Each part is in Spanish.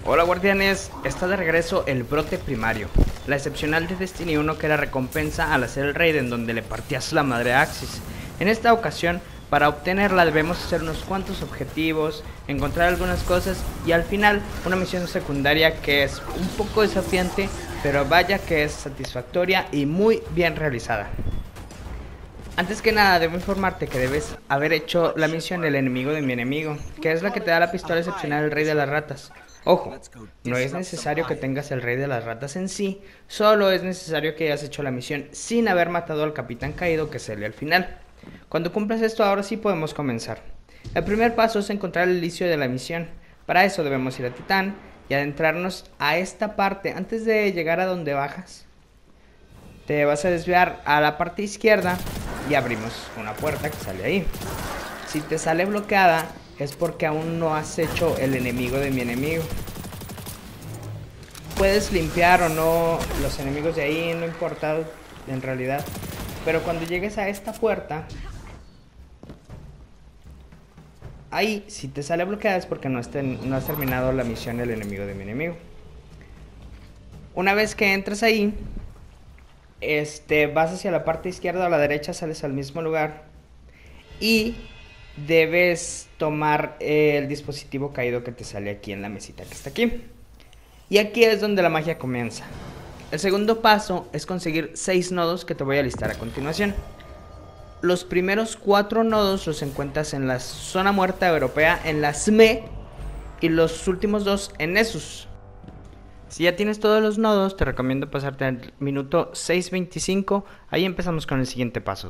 Hola guardianes, está de regreso el brote primario, la excepcional de Destiny 1 que era recompensa al hacer el raid en donde le partías la madre a Axis. En esta ocasión, para obtenerla debemos hacer unos cuantos objetivos, encontrar algunas cosas y al final una misión secundaria que es un poco desafiante, pero vaya que es satisfactoria y muy bien realizada. Antes que nada, debo informarte que debes haber hecho la misión El enemigo de mi enemigo, que es la que te da la pistola excepcional del rey de las ratas. Ojo, no es necesario que tengas el rey de las ratas en sí, solo es necesario que hayas hecho la misión sin haber matado al capitán caído que sale al final. Cuando cumplas esto, ahora sí podemos comenzar. El primer paso es encontrar el inicio de la misión. Para eso debemos ir a Titán y adentrarnos a esta parte antes de llegar a donde bajas. Te vas a desviar a la parte izquierda y abrimos una puerta que sale ahí. Si te sale bloqueada es porque aún no has hecho el enemigo de mi enemigo. Puedes limpiar o no los enemigos de ahí, no importa en realidad. Pero cuando llegues a esta puerta, ahí si te sale bloqueada es porque no has terminado la misión el enemigo de mi enemigo. Una vez que entras ahí, vas hacia la parte izquierda o a la derecha, sales al mismo lugar y debes tomar el dispositivo caído que te sale aquí en la mesita que está aquí. Y aquí es donde la magia comienza. El segundo paso es conseguir 6 nodos que te voy a listar a continuación. Los primeros 4 nodos los encuentras en la zona muerta europea, en la SME, y los últimos 2 en Nessus. Si ya tienes todos los nodos, te recomiendo pasarte al minuto 6:25. Ahí empezamos con el siguiente paso.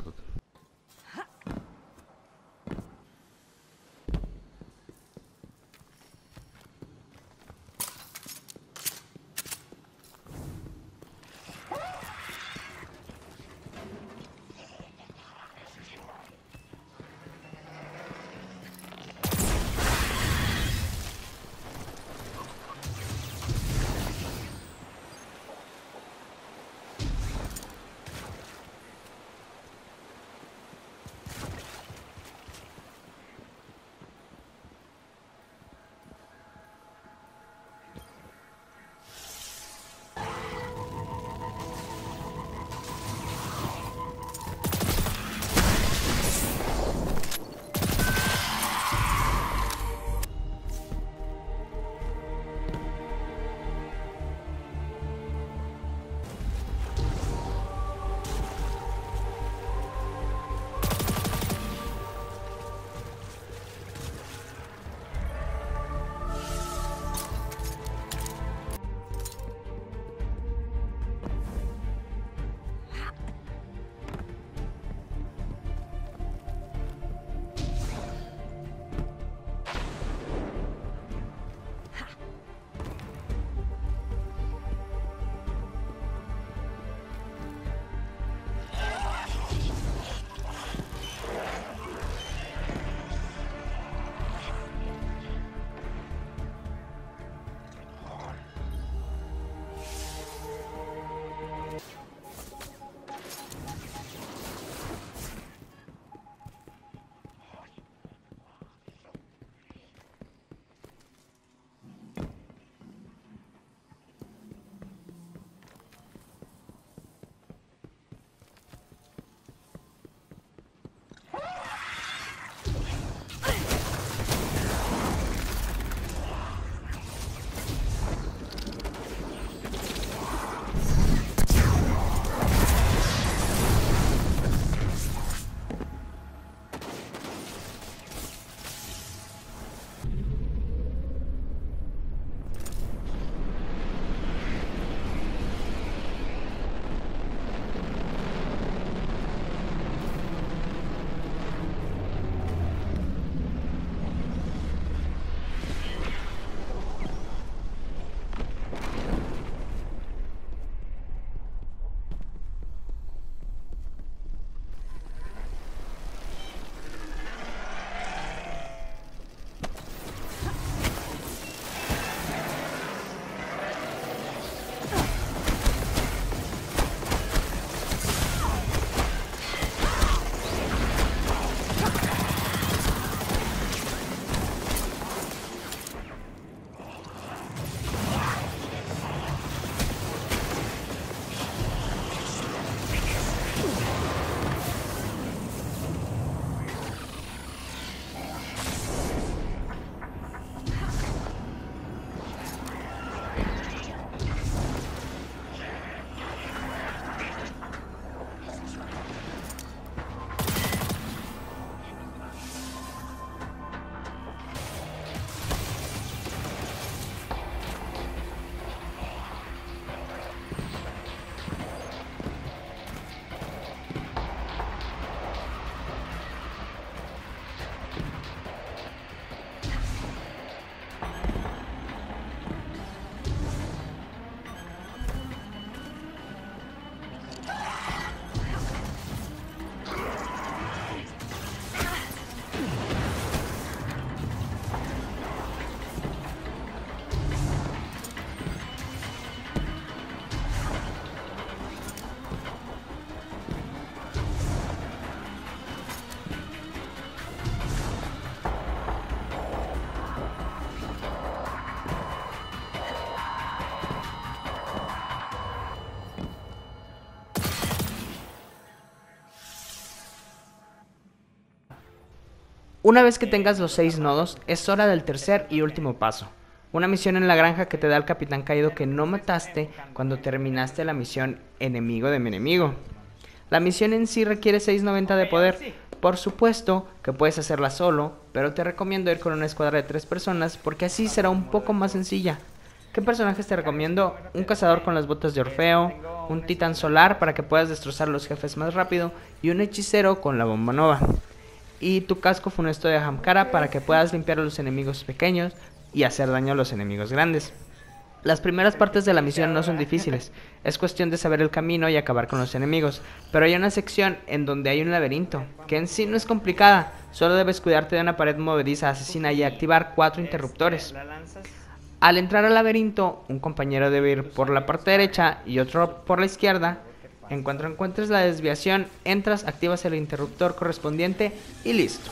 Una vez que tengas los 6 nodos, es hora del tercer y último paso. Una misión en la granja que te da el capitán caído que no mataste cuando terminaste la misión enemigo de mi enemigo. La misión en sí requiere 690 de poder. Por supuesto que puedes hacerla solo, pero te recomiendo ir con una escuadra de 3 personas porque así será un poco más sencilla. ¿Qué personajes te recomiendo? Un cazador con las botas de Orfeo, un titán solar para que puedas destrozar los jefes más rápido y un hechicero con la bomba nova. Y tu casco funesto de Hamkara para que puedas limpiar a los enemigos pequeños y hacer daño a los enemigos grandes. Las primeras partes de la misión no son difíciles, es cuestión de saber el camino y acabar con los enemigos, pero hay una sección en donde hay un laberinto, que en sí no es complicada, solo debes cuidarte de una pared movediza asesina y activar 4 interruptores. Al entrar al laberinto, un compañero debe ir por la parte derecha y otro por la izquierda. En cuanto encuentres la desviación, entras, activas el interruptor correspondiente y listo.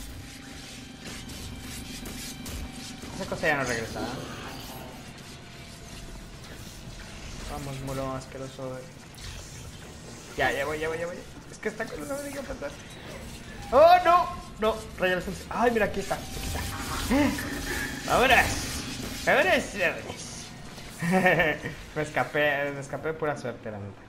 Esa cosa ya no regresa, ¿no? Vamos, muro asqueroso. Ya voy. Es que está con los amigos pasar. ¡Oh, no! No, regresa. Ay, mira, aquí está. ¡Vámonos! Me escapé de pura suerte, la neta.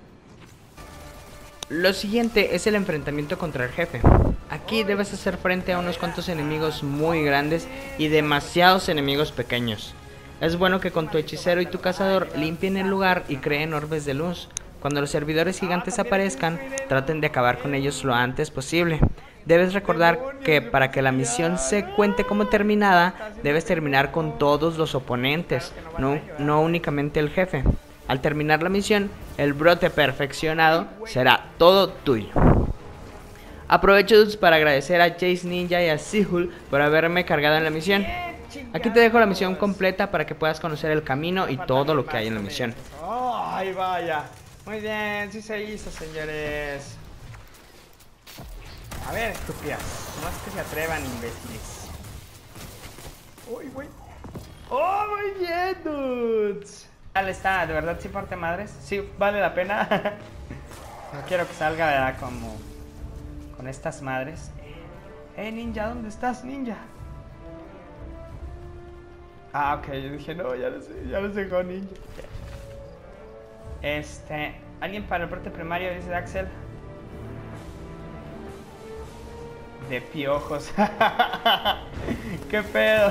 Lo siguiente es el enfrentamiento contra el jefe. Aquí debes hacer frente a unos cuantos enemigos muy grandes y demasiados enemigos pequeños. Es bueno que con tu hechicero y tu cazador limpien el lugar y creen orbes de luz. Cuando los servidores gigantes aparezcan, traten de acabar con ellos lo antes posible. Debes recordar que para que la misión se cuente como terminada, debes terminar con todos los oponentes, no únicamente el jefe. Al terminar la misión, el brote perfeccionado será todo tuyo. Aprovecho para agradecer a Chase Ninja y a Sihul por haberme cargado en la misión. Aquí te dejo la misión completa para que puedas conocer el camino y todo lo que hay en la misión. ¡Ay, vaya! Muy bien, sí se hizo, señores. A ver, estúpidas. No es que se atrevan, imbéciles. ¡Uy, güey! ¡Oh, muy bien, dudes! Tal está, de verdad sí parte madres. Sí, vale la pena. No quiero que salga, ¿verdad? Como con estas madres. Ninja, ¿dónde estás, ninja? Ah, ok, yo dije, no, ya lo sé con ninja. ¿Alguien para el brote primario? Dice Axel. De piojos. ¿Qué pedo?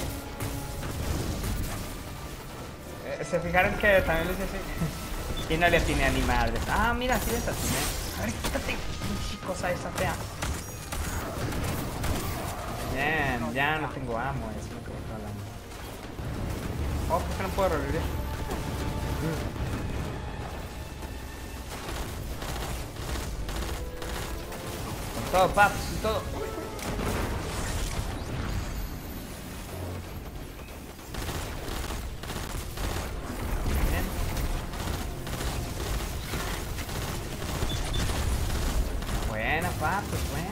¿Se fijaron que también les hice así? Y no le atiné a ni madres. Ah, mira, sí les atiné. A ver, quítate, cosa esa fea. Bien, ya no tengo amo, es lo que me está hablando. Oh, ¿por qué no puedo revivir? Con todo, paps, con todo. Bien. Buena, paps, buena.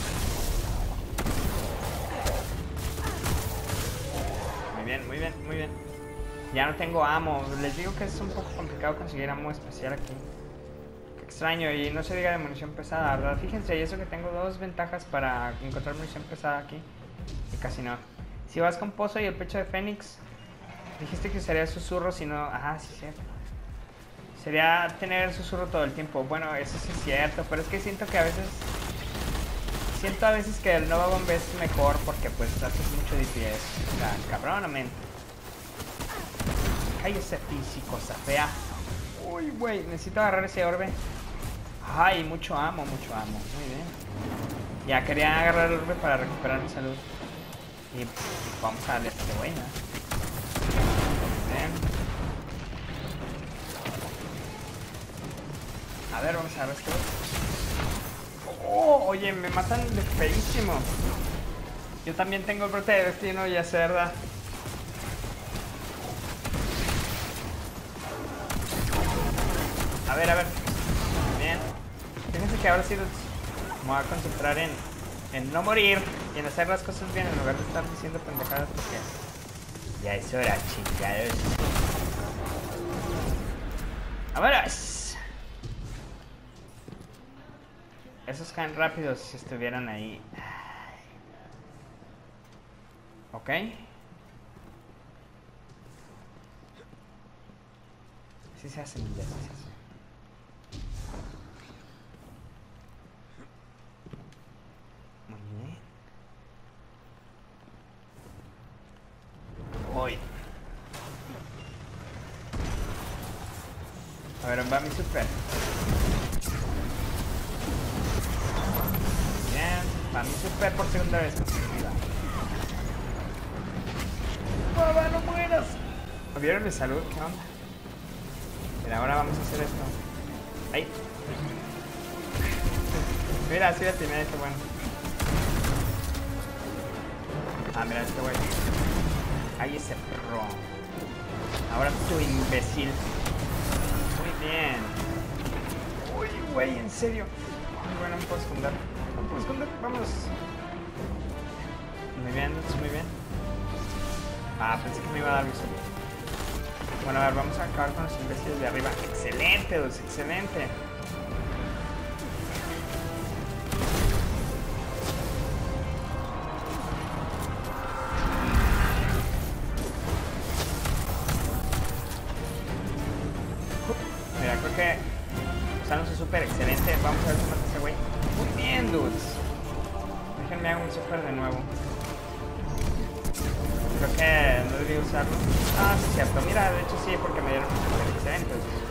Muy bien. Ya no tengo amo. Les digo que es un poco complicado conseguir amo especial aquí. Qué extraño, y no se diga de munición pesada, ¿verdad? Fíjense, y eso que tengo 2 ventajas para encontrar munición pesada aquí. Y casi no. Si vas con Pozo y el pecho de Fénix, dijiste que sería susurro, si no... Ajá, sí, cierto. Sería tener susurro todo el tiempo. Bueno, eso sí es cierto, pero es que siento que a veces... Siento a veces que el Nova Bomb es mejor porque pues haces mucho DPS. O sea, cabronamente. Cállese, físico, fea. Uy, güey, necesito agarrar ese orbe. Ay, mucho amo. Muy bien. Ya quería agarrar el orbe para recuperar mi salud. Y vamos a darle a este güey, ¿no? Bien. A ver, vamos a agarrar este güey. Oh, oye, me matan de feísimo. Yo también tengo el brote de destino, ya sé, ¿verdad? A ver. Bien. Fíjense que ahora sí me voy a concentrar en no morir y en hacer las cosas bien en lugar de estar diciendo pendejadas porque ya es hora, chingados. ¡Vámonos! Esos caen rápidos si estuvieran ahí. Ok. Sí se hace, ya sí se hace. Muy bien. Uy. A ver, va mi super. Bien, va mi super por segunda vez consecutiva. ¡Mamá, no mueras! ¿Vieron mi salud? ¿Qué onda? Mira, ahora vamos a hacer esto. ¡Ay! Mira, así la tenía este bueno. Ah, mira este güey. ¡Ay, ese perro! Ahora tú, imbécil. Muy bien. Uy, güey, en serio. Muy bueno, me puedo esconder. No puedo esconder, vámonos. Muy bien, muy bien. Ah, pensé que me iba a dar visual. Bueno, a ver, vamos a acabar con los imbéciles de arriba. ¡Excelente, Dulce! ¡Excelente! Mira, creo que usaron su super excelente. Vamos a ver si mata a ese güey. Muy bien, dudes. Déjenme hago un super de nuevo. Creo que no debí usarlo. Ah, sí es cierto. Mira, de hecho sí, porque me dieron un super excelente.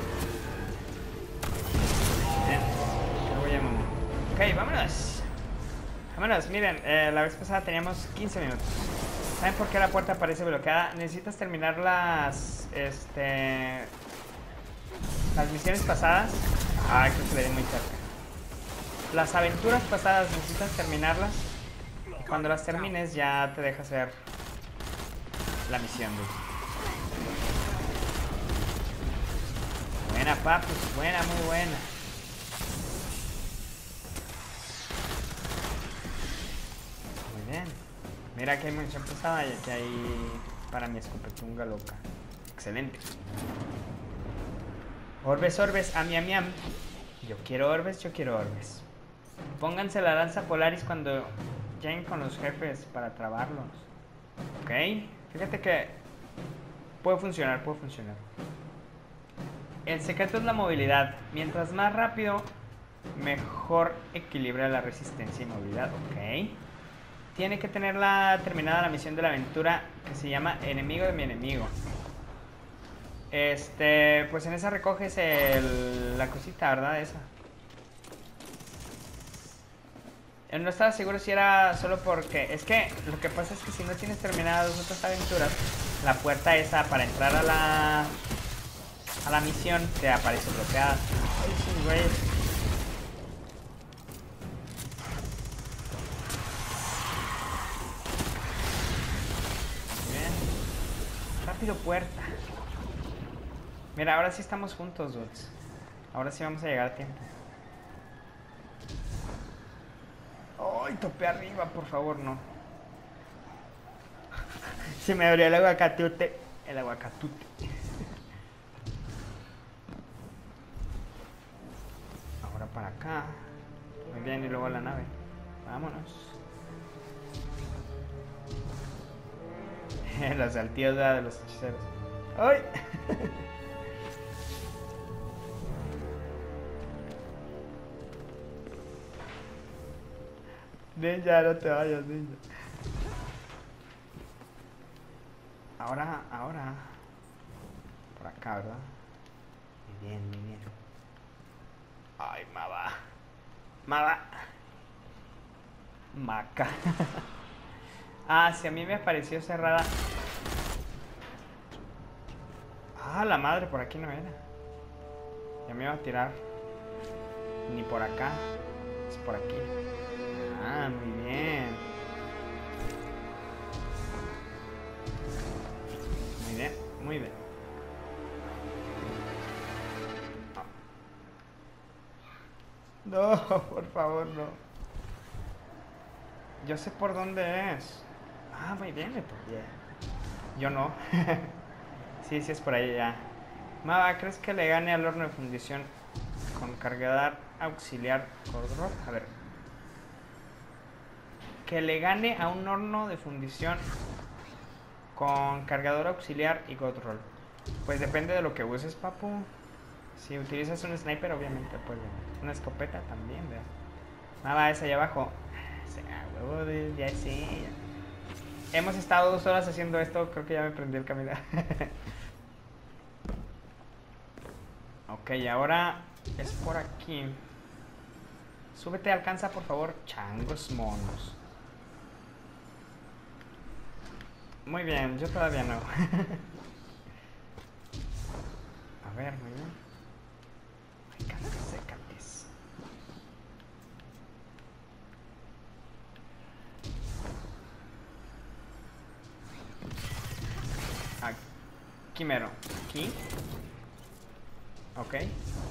Bien. Me voy a mamá. Ok, vámonos. Vámonos, miren, la vez pasada teníamos 15 minutos. ¿Saben por qué la puerta aparece bloqueada? Necesitas terminar las misiones pasadas. Ah, creo que le di muy cerca. Las aventuras pasadas necesitas terminarlas. Y cuando las termines ya te deja hacer la misión, dude. Buena, papus, buena, muy buena. Muy bien. Mira que hay munición pesada y aquí hay para mi escopetunga loca. Excelente. Orbes, orbes, amiam. Yo quiero orbes, yo quiero orbes. Pónganse la lanza Polaris cuando lleguen con los jefes para trabarlos. Ok, fíjate que puede funcionar, puede funcionar. El secreto es la movilidad. Mientras más rápido, mejor equilibra la resistencia y movilidad. Ok. Tiene que tenerla terminada la misión de la aventura que se llama Enemigo de mi enemigo. Pues en esa recoges la cosita, ¿verdad? Esa. No estaba seguro si era solo porque... Es que lo que pasa es que si no tienes terminadas otras aventuras, la puerta esa para entrar a la misión te aparece bloqueada. Ay, sí, güey. Bien. Rápido, puerta. Mira, ahora sí estamos juntos, dudes. Ahora sí vamos a llegar a tiempo. ¡Ay, topé arriba, por favor, no! Se me abrió el aguacatute. El aguacatute. Ahora para acá. Muy bien, y luego a la nave. Vámonos. Los altíos de los hechiceros. ¡Ay! Ninja, no te vayas, ninja. Ahora. Por acá, ¿verdad? Muy bien, muy bien. Ay, Mava. Maca. Ah, si a mí me pareció cerrada. Ah, la madre, por aquí no era. Ya me iba a tirar. Ni por acá. Es por aquí. Ah, muy bien. Muy bien, muy bien. No, por favor, no. Yo sé por dónde es. Ah, muy bien, me toqué. Yo no. Sí, es por ahí ya. Mava, ¿crees que le gane al horno de fundición con cargador auxiliar Cordro? A ver. Que le gane a un horno de fundición Con cargador auxiliar y God Roll. Pues depende de lo que uses, papu. Si utilizas un sniper, obviamente, pues una escopeta también, ¿verdad? Nada, es allá abajo. Huevo, ya sí. Hemos estado 2 horas haciendo esto, creo que ya me prendí el camino. Ok, ahora es por aquí. Súbete, alcanza, por favor. Changos monos. Muy bien, yo todavía no. A ver, muy bien. Ay, cállate. Aquí mero. Aquí. Ok.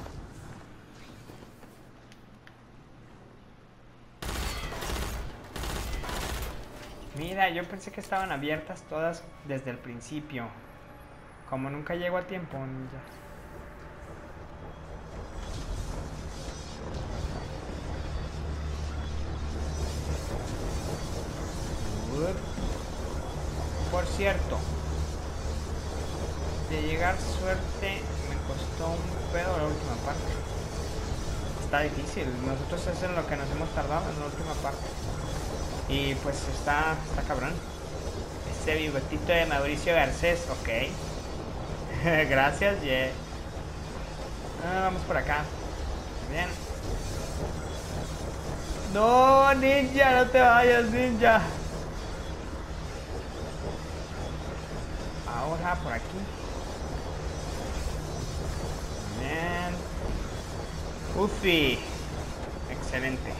Mira, yo pensé que estaban abiertas todas desde el principio. Como nunca llego a tiempo, ninja. Por cierto, de llegar suerte me costó un pedo la última parte. Está difícil, nosotros es en lo que nos hemos tardado en la última parte. Y pues está cabrón. Ese bigotito de Mauricio Garcés, ok. Gracias, yeah. Vamos por acá. Bien. No, ninja, no te vayas, ninja. Ahora por aquí. Bien. Ufi. Excelente.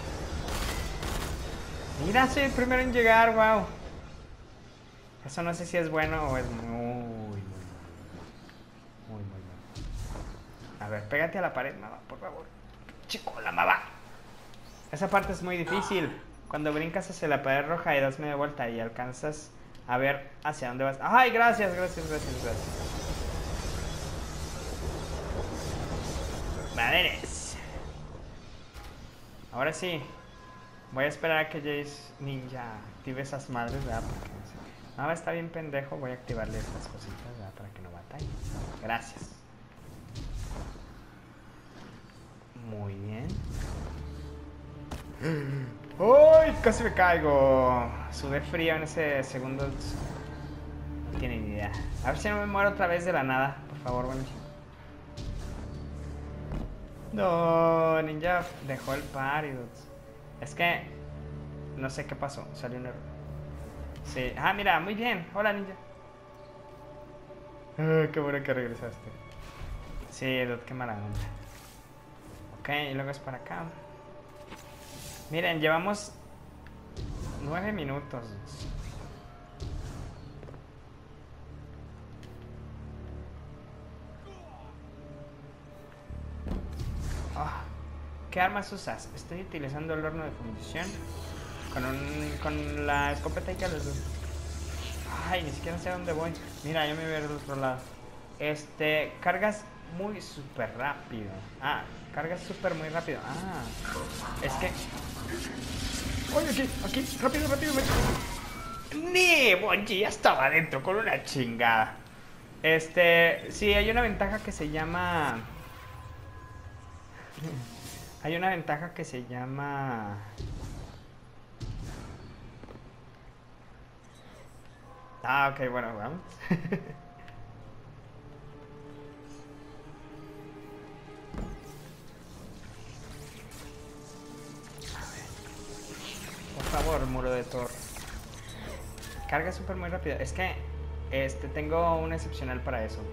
Mira, soy el primero en llegar, wow. Eso no sé si es bueno o es muy. A ver, pégate a la pared, mamá, por favor. Chico, la mamá. Esa parte es muy difícil. Cuando brincas hacia la pared roja y das media vuelta y alcanzas a ver hacia dónde vas. ¡Ay, gracias! Madres. Ahora sí. Voy a esperar a que Jace Ninja active esas madres, ¿verdad? Porque no, está bien pendejo. Voy a activarle estas cositas, ¿verdad? Para que no batalle. Gracias. Muy bien. ¡Uy! Casi me caigo. Sudé frío en ese segundo. No tiene ni idea. A ver si no me muero otra vez de la nada. Por favor, bueno. No, Ninja dejó el party, dudes. Es que no sé qué pasó. Salió un error. Sí. Ah, mira, muy bien. Hola, Ninja. Qué bueno que regresaste. Sí, dude, qué mala onda. Ok, y luego es para acá. Miren, llevamos 9 minutos. Oh, ¿qué armas usas? Estoy utilizando el horno de fundición con la escopeta y que los dos. Ay, ni siquiera sé a dónde voy. Mira, yo me voy a ir del otro lado. Cargas muy súper rápido. Cargas súper muy rápido. Es que... Oye, aquí, rápido. ¡Ni! Bonji ya estaba adentro con una chingada. Sí, hay una ventaja que se llama... ok, bueno, vamos. Por favor, muro de Thor. Carga súper muy rápido. Es que tengo un excepcional para eso.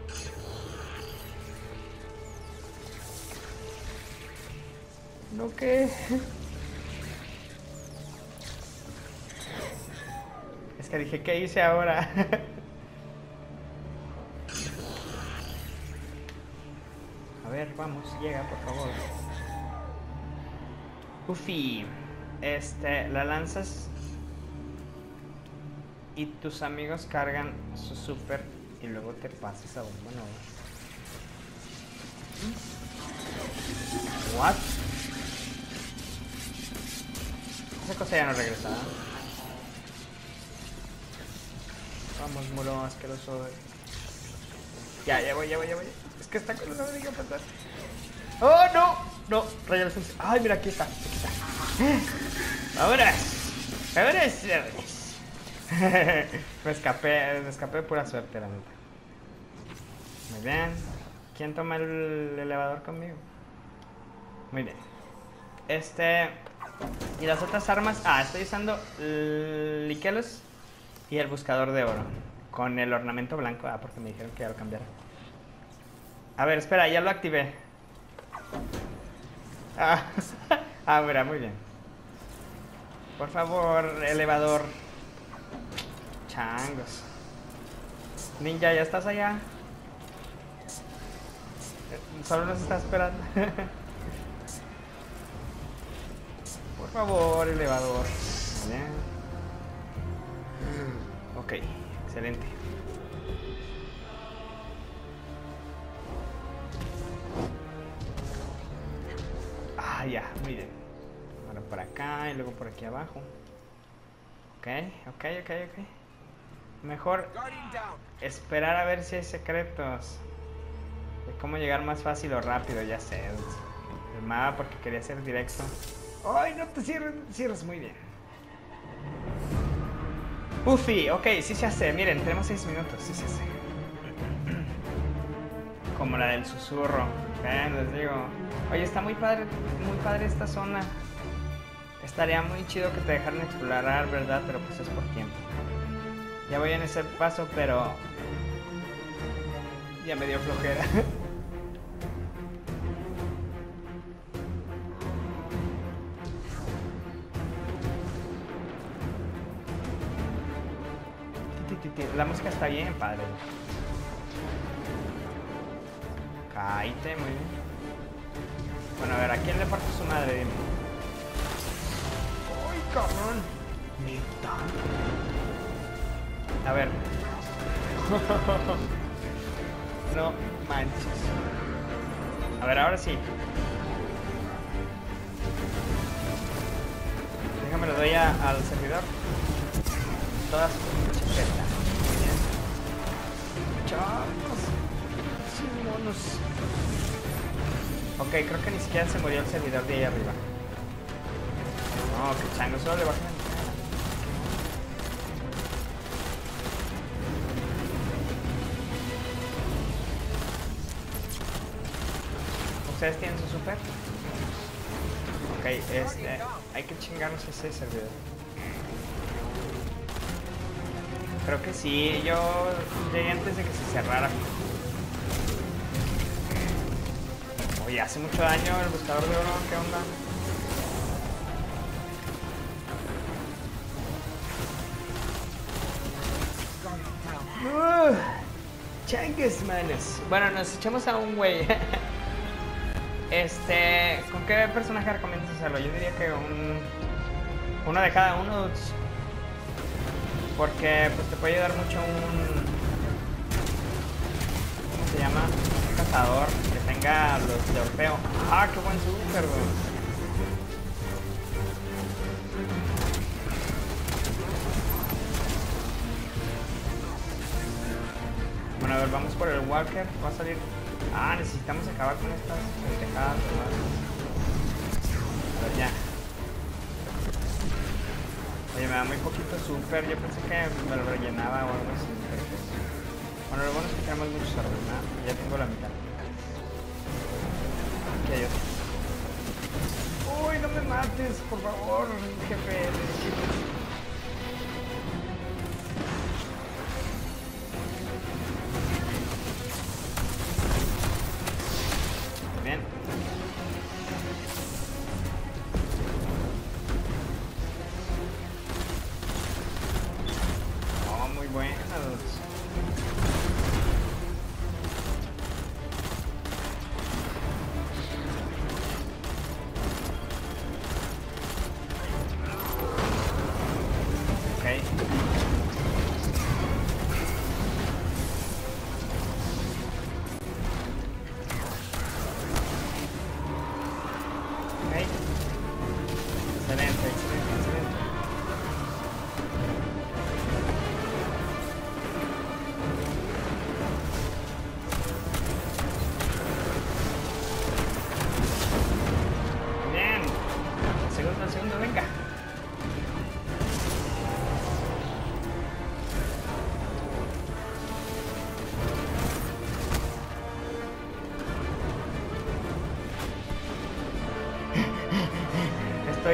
¿No qué? Es que dije, ¿qué hice ahora? A ver, vamos, llega, por favor. Ufi. La lanzas y tus amigos cargan su super y luego te pasas a bomba nueva. What? Esa cosa ya no regresa. Vamos, muro asqueroso. Ya voy. Es que está con una amiga pasar. ¡Oh, no! No, rayo de... ¡Ay, mira, aquí está! ¡Vámonos! Me escapé de pura suerte, la neta. Muy bien. ¿Quién toma el elevador conmigo? Muy bien. Y las otras armas... estoy usando el Likelus y el buscador de oro. Con el ornamento blanco. Porque me dijeron que ya lo cambiara. A ver, espera, ya lo activé. Mira, muy bien. Por favor, elevador. Changos. Ninja, ¿ya estás allá? Solo nos está esperando. Por favor, elevador. Bien. Ok, excelente. Ya, muy bien. Ahora por acá y luego por aquí abajo. Ok. Mejor esperar a ver si hay secretos. De cómo llegar más fácil o rápido, ya sé. El mapa porque quería ser directo. ¡Ay, no te cierres! Muy bien. Ufi, ok, sí se hace. Miren, tenemos 6 minutos, sí se hace. Como la del susurro. Les digo. Oye, está muy padre esta zona. Estaría muy chido que te dejaran explorar, ¿verdad? Pero pues es por tiempo. Ya voy en ese paso, pero... ya me dio flojera. La música está bien, padre. Cállate, muy bien. Bueno, a ver, ¿a quién le parto su madre? Dime. ¡Ay, cabrón! ¡Neta! A ver. No manches. A ver, ahora sí. Déjame lo doy al servidor. Todas sus chiquetas. Muy bien. Chavos. Sí, monos. Ok, creo que ni siquiera se murió el servidor de ahí arriba. No, que chango, solo le bajan la mitad. ¿Ustedes tienen su super? Ok, hay que chingarnos ese servidor. Creo que sí, yo llegué antes de que se cerrara. Oye, hace mucho daño el buscador de oro, ¿qué onda? Changues, manes. Bueno, nos echamos a un güey. ¿Con qué personaje recomiendas hacerlo? Yo diría que uno de cada uno. Porque pues te puede ayudar mucho ¿cómo se llama? Un cazador que tenga los de Orfeo. Qué buen super, güey. Bueno, a ver, vamos por el Walker. Va a salir... necesitamos acabar con estas pendejadas, ¿verdad? A ver, ya. Oye, me da muy poquito super. Yo pensé que me lo rellenaba o algo así. Pero pues... Bueno, lo bueno es que tenemos muchos árboles, ¿no? Ya tengo la mitad. Aquí hay otro. Uy, no me mates, por favor, jefe. Bien. Muy buenos.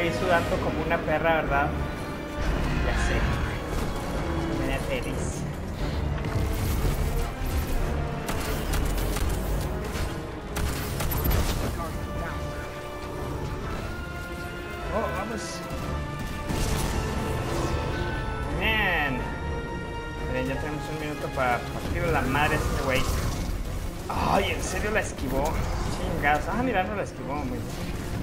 estoy sudando como una perra, ¿verdad? Ya sé. Me da feliz. Oh, vamos. Bien. Miren, ya tenemos un minuto para partirle la madre a este güey. Ay, ¿en serio la esquivó? Chingados. Ah, mira, no la esquivó. Muy bien.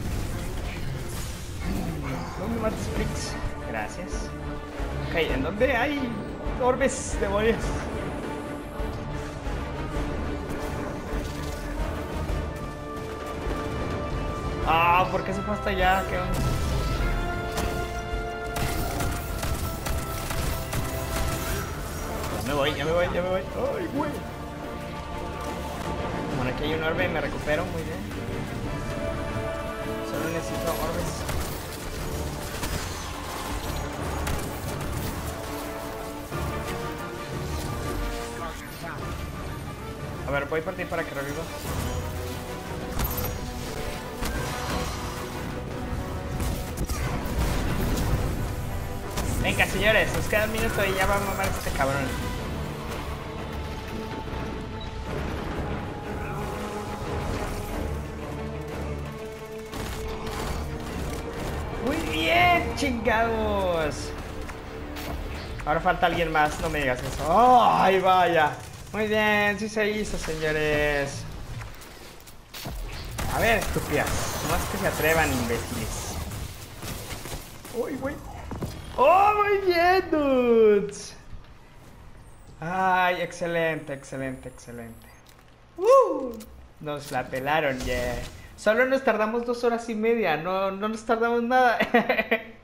No me mates, Flix. Gracias. Ok, ¿en dónde hay orbes, demonios? Ah, ¿por qué se fue hasta allá? ¿Qué onda? Ya me voy, ya me voy, ya me voy. Ay, güey. Bueno, aquí hay un orbe, me recupero, muy bien. Solo necesito orbes. A ver, voy por ti para que reviva. Venga, señores, nos queda un minuto y ya va a mamar este cabrón. Muy bien, chingados. Ahora falta alguien más, no me digas eso. ¡Oh, ay, vaya! Muy bien, sí se hizo, señores. A ver, estúpidas. No es que se atrevan, imbéciles. ¡Uy, güey! ¡Oh, muy bien, dudes! Ay, excelente, excelente, excelente. Nos la pelaron, yeah. Solo nos tardamos 2 horas y media, no nos tardamos nada.